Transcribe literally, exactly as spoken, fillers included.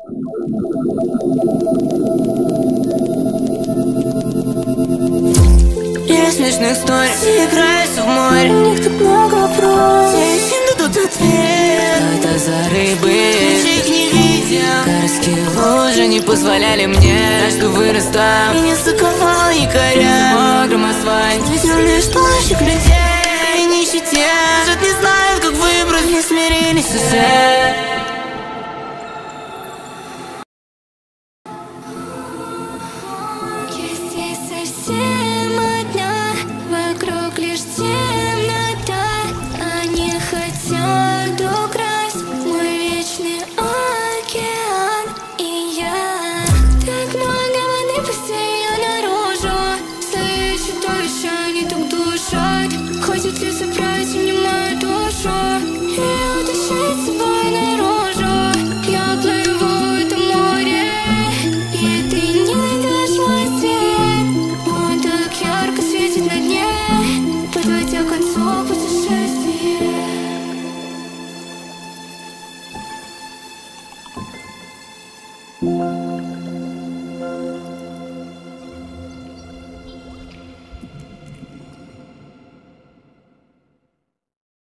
Я смешных историй, играюсь в море. У них так много вопросов, все им дадут ответ. Что это за рыбы? Их не видел. Городские лужи не позволяли мне, что вырос там. И не заковал якоря. Мокрым асфальт видел лишь тонущих людей. И нищете, что не знают, как выбрать. Не смирились уже.